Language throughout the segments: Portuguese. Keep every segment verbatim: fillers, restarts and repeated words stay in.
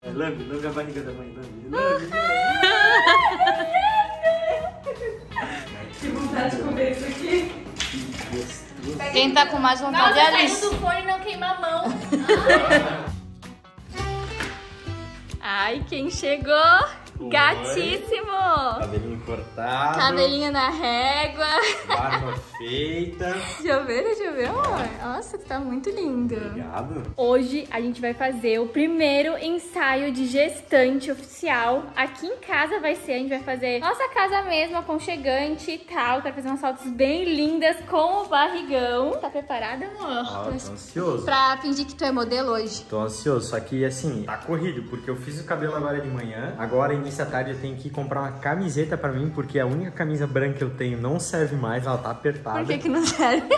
Lambe, lambe a barriga da mãe, lambe, lambe. Que vontade de comer isso aqui. Quem tá com mais vontade é a Alice. Nossa, do forno e não queima a mão. Ai, quem chegou? Oi. Gatíssimo. Cabelinho cortado. Cabelinho na régua. Barba feita. Deixa eu ver, deixa eu ver, amor. Nossa, tá muito lindo. Obrigado. Hoje a gente vai fazer o primeiro ensaio de gestante oficial. Aqui em casa vai ser, a gente vai fazer nossa casa mesmo, aconchegante e tal. Quero fazer umas fotos bem lindas com o barrigão. Tá preparada, amor? Ah, tô ansioso. Pra fingir que tu é modelo hoje. Tô ansioso, só que assim, tá corrido, porque eu fiz o cabelo agora de manhã. Agora, início da tarde, eu tenho que comprar uma camiseta pra mim, porque a única camisa branca que eu tenho não serve mais, ela tá apertada. Por que que não serve?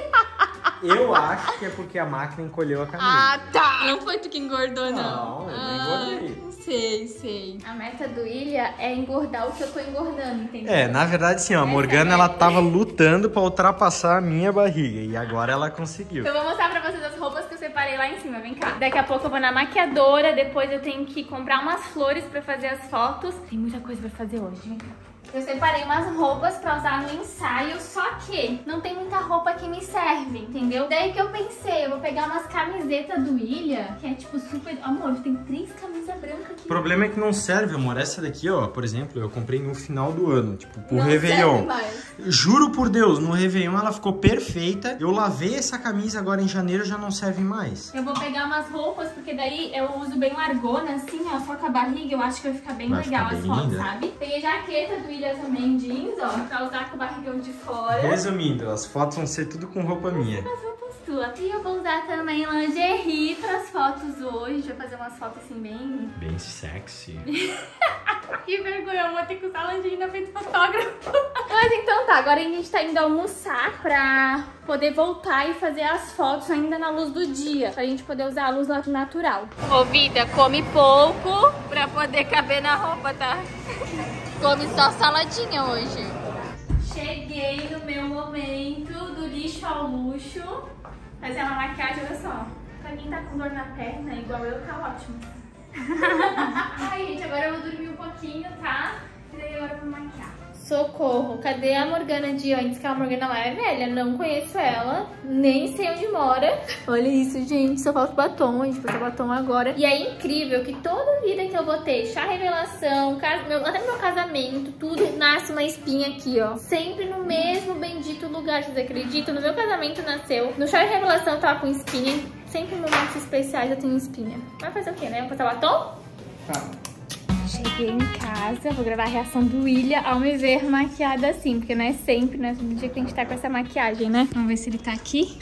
Eu acho que é porque a máquina encolheu a camisa. Ah, tá! Não foi tu que engordou, não. Não, eu não ah, engordei. Sei, sei. A meta do Ilha é engordar o que eu tô engordando, entendeu? É, na verdade, sim, ó, a Morgana, ela tava lutando pra ultrapassar a minha barriga, e agora ela conseguiu. Eu vou mostrar pra vocês as roupas que eu separei lá em cima, vem cá. Daqui a pouco eu vou na maquiadora, depois eu tenho que comprar umas flores pra fazer as fotos. Tem muita coisa pra fazer hoje, vem cá. Eu separei umas roupas pra usar no ensaio, só que não tem muita roupa que me serve, entendeu? Daí que eu pensei, eu vou pegar umas camisetas do Ilha, que é tipo super... Amor, tem três camisas brancas aqui. O problema é que não serve, amor. Essa daqui, ó, por exemplo, eu comprei no final do ano, tipo, pro Não Réveillon. serve mais. Juro por Deus, no Réveillon ela ficou perfeita. Eu lavei essa camisa agora em janeiro, já não serve mais. Eu vou pegar umas roupas, porque daí eu uso bem largona, assim, ó, só com a barriga, eu acho que vai ficar bem Vai legal ficar as bem fotos, linda. sabe? Peguei jaqueta do Ilha também, jeans, ó, pra usar com o barrigão de fora. Resumindo, as fotos vão ser tudo com roupa minha. As roupas tuas. E eu vou usar também lingerie pras fotos hoje, vou fazer umas fotos assim bem... Bem sexy. Que vergonha, eu vou ter que usar lingerie na frente do fotógrafo. Mas então tá, agora a gente tá indo almoçar pra poder voltar e fazer as fotos ainda na luz do dia, pra gente poder usar a luz natural. Ô, vida, come pouco pra poder caber na roupa, tá? Come só saladinha hoje. Cheguei no meu momento do lixo ao luxo. Fazer uma maquiagem, olha só. Pra quem tá com dor na perna, igual eu, tá ótimo. Ai, gente, agora eu vou dormir um pouquinho, tá? E daí agora eu vou maquiar. Socorro, cadê a Morgana de antes? Que a Morgana lá é velha, não conheço ela, nem sei onde mora. Olha isso, gente, só falta batom, a gente precisa batom agora. E é incrível que toda vida que eu vou ter chá revelação, cas... meu... até meu casamento, tudo nasce uma espinha aqui, ó. Sempre no mesmo bendito lugar, vocês acreditam? No meu casamento nasceu, no chá revelação eu tava com espinha, sempre em momentos especiais eu tenho espinha. Vai fazer o quê, né? Vou passar batom? Tá. Cheguei em casa, vou gravar a reação do Ilha ao me ver maquiada assim, porque não é sempre, né? Todo dia que a gente tá com essa maquiagem, né? Vamos ver se ele tá aqui.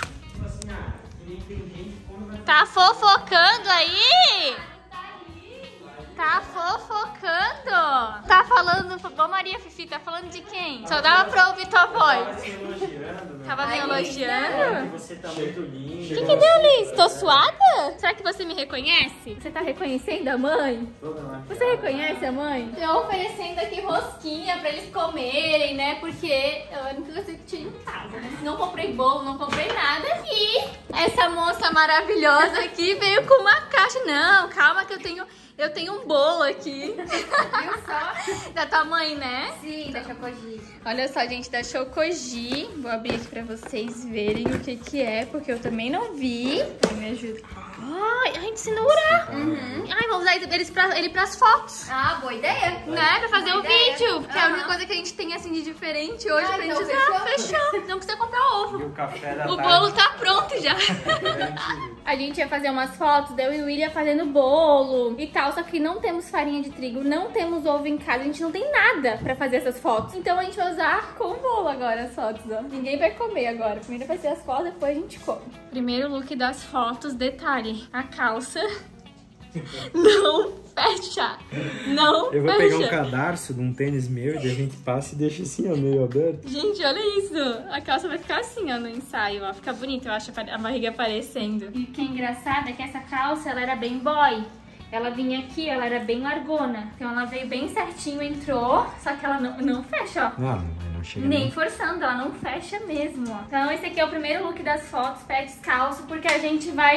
Tá fofocando aí? Tá fofocando? Tá falando... Ô Maria Fifi, tá falando de quem? Só dava pra ouvir tua voz. Tava me elogiando? Você tá muito linda. O que que deu, Liz? Tô suada? Será que você me reconhece? Você tá reconhecendo a mãe? Você reconhece a mãe? Tô oferecendo aqui rosquinha pra eles comerem, né? Porque eu não sei que tinha em casa, né? Não comprei bolo, não comprei nada. E essa moça maravilhosa aqui veio com uma caixa. Não, calma que eu tenho... Eu tenho um bolo aqui. Viu só? Da tua mãe, né? Sim, da Chocogi. Olha só, gente, da Chocogi. Vou abrir aqui pra vocês verem o que que é, porque eu também não vi. Me ajuda. Ai, a gente cenoura. Uhum. Ai, vamos usar eles pra, ele pras fotos. Ah, boa ideia. Né? Pra fazer boa o ideia. vídeo. Porque uhum. é a única Uhum. coisa que a gente tem, assim, de diferente hoje Ah, pra então gente usar. Fechou. fechou. Não precisa comprar ovo. E o café da O tarde. bolo tá pronto já. A gente ia fazer umas fotos, daí eu e o William fazendo bolo e tal, só que não temos farinha de trigo, não temos ovo em casa, a gente não tem nada pra fazer essas fotos. Então a gente vai usar com o bolo agora as fotos, ó. Ninguém vai comer agora. Primeiro vai ser as fotos, depois a gente come. Primeiro look das fotos, detalhe, a calça não fecha. Não Eu vou fecha. pegar um cadarço de um tênis meu e daí a gente passa e deixa assim, ó, meio aberto. Gente, olha isso. A calça vai ficar assim, ó, no ensaio, ó. Fica bonito, eu acho, a barriga aparecendo. E o que é engraçado é que essa calça, ela era bem boy. Ela vinha aqui, ela era bem largona. Então ela veio bem certinho, entrou, só que ela não, não fecha, ó. Não, não chega Nem nem. forçando, ela não fecha mesmo, ó. Então esse aqui é o primeiro look das fotos, pé descalço, porque a gente vai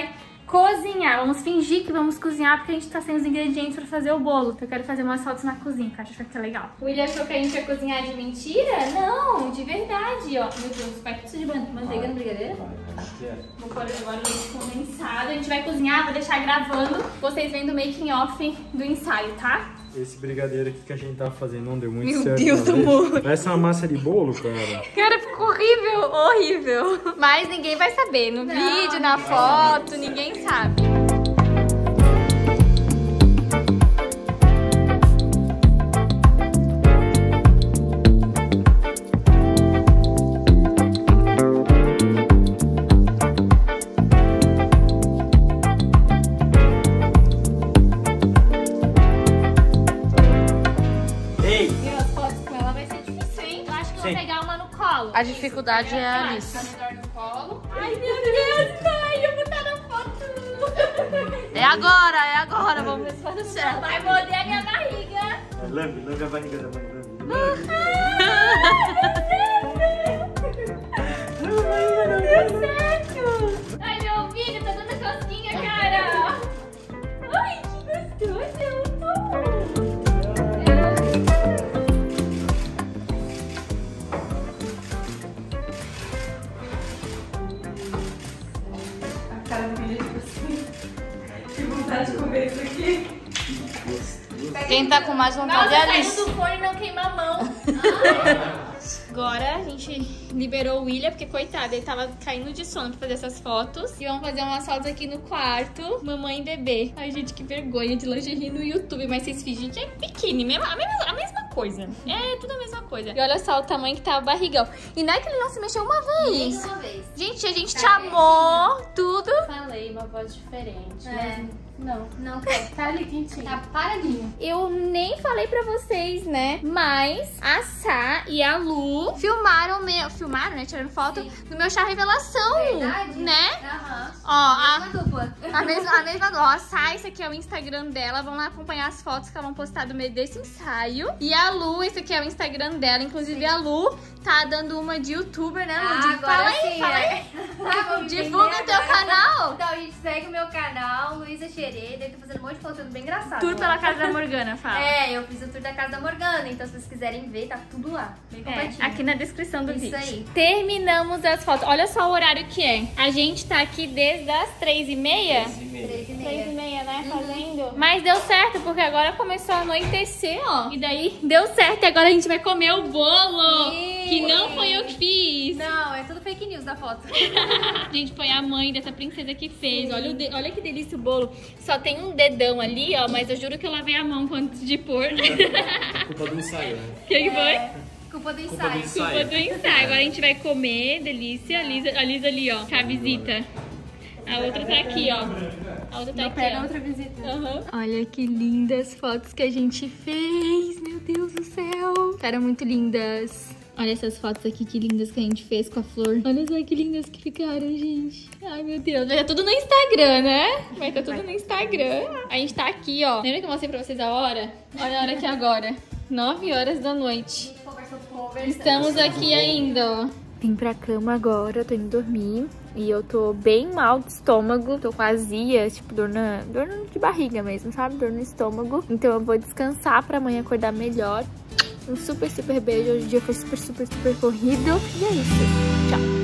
cozinhar. Vamos fingir que vamos cozinhar porque a gente tá sem os ingredientes pra fazer o bolo. Eu quero fazer umas fotos na cozinha, que eu acho que vai ser legal. O William achou que a gente ia cozinhar de mentira? Não, de verdade, ó. Meu Deus, vai tudo de manteiga no brigadeiro? Vou pôr agora o leite condensado. A gente vai cozinhar, vou deixar gravando. Vocês vendo o making off do ensaio, tá? Esse brigadeiro aqui que a gente tava fazendo não deu muito Meu certo. Meu Deus, amor. Parece uma massa de bolo, cara. Cara, ficou horrível, horrível. Mas ninguém vai saber. No não. vídeo, na foto, ninguém sabe. A dificuldade é a Alice. Ai, meu Deus, mãe, eu vou estar na foto. É agora, é agora. Vamos ver se vai dar certo. Vai morder a minha barriga. Lambe, lambe a barriga da mãe. Não deu certo. Ai, meu ouvido tá dando cosquinha, cara. Ai, que gostoso. De comer isso aqui. Quem tá com mais vontade é a Alice. Saiu do forno e não queima a mão. Agora a gente liberou o William, porque coitado, ele tava caindo de sono pra fazer essas fotos. E vamos fazer umas fotos aqui no quarto, mamãe e bebê. Ai, gente, que vergonha de lingerie no YouTube. Mas vocês fingem que é biquíni, mesmo, a, mesma, a mesma coisa. É, tudo a mesma coisa. E olha só o tamanho que tá o barrigão. E não é que ele não se mexeu uma vez. Nem uma vez. Gente, a gente chamou tudo. Falei, uma voz diferente. É. Mas... Não, não quer. Tá ali quentinho. Tá paradinho. Eu nem falei pra vocês, né? Mas a Sá e a Lu filmaram, meu, filmaram, né? Tiraram foto Sim. do meu chá revelação. Verdade? Né? Aham. Ó, a, a mesma dupla. A mesma, a mesma dupla. Ó, a Sá, esse aqui é o Instagram dela. Vão lá acompanhar as fotos que ela vão postar do meio desse ensaio. E a Lu, esse aqui é o Instagram dela. Inclusive, sim. a Lu tá dando uma de youtuber, né, Lu? Ah, de... agora fala sim, aí, fala aí. É. Divulga o teu agora. canal. Então, a gente segue o meu canal, Luísa Xereda. Eu tô fazendo um monte de conteúdo bem engraçado. Tour pela Casa da Morgana, fala. É, eu fiz o tour da Casa da Morgana. Então, se vocês quiserem ver, tá tudo lá. Bem completinho. É, aqui na descrição do Isso vídeo. aí. Terminamos as fotos. Olha só o horário que é. A gente tá aqui desde as três e meia. Três e meia. Três e meia. Três e meia, né? Uhum. Fazendo. Mas deu certo, porque agora começou a anoitecer, ó. E daí deu certo. E agora a gente vai comer o bolo. Sim. Que não foi eu que fiz. Não, é tudo fake news da foto. Gente, foi a mãe dessa princesa que fez. Olha, o de... Olha que delícia o bolo. Só tem um dedão ali, ó. Mas eu juro que eu lavei a mão antes de pôr. Culpa do ensaio, né? O que foi? É, culpa do ensaio. Culpa do ensaio. Culpa do ensaio. Agora a gente vai comer, delícia. A Lisa, a Lisa ali, ó, com a visita. A outra tá aqui, ó. A outra tá aqui, pega ó. outra visita. Uhum. Olha que lindas fotos que a gente fez. Meu Deus do céu. Ficaram muito lindas. Olha essas fotos aqui, que lindas que a gente fez com a flor. Olha só que lindas que ficaram, gente. Ai, meu Deus. Vai estar tudo no Instagram, né? Vai estar tudo no Instagram. A gente tá aqui, ó. Lembra que eu mostrei pra vocês a hora? Olha a hora aqui agora. nove horas da noite. Estamos aqui ainda, ó. Vim pra cama agora, tô indo dormir. E eu tô bem mal de estômago. Tô com azia, tipo, dor, na, dor de barriga mesmo, sabe? Dor no estômago. Então eu vou descansar pra amanhã acordar melhor. Um super, super beijo. Hoje o dia foi super, super, super corrido. E é isso. Tchau.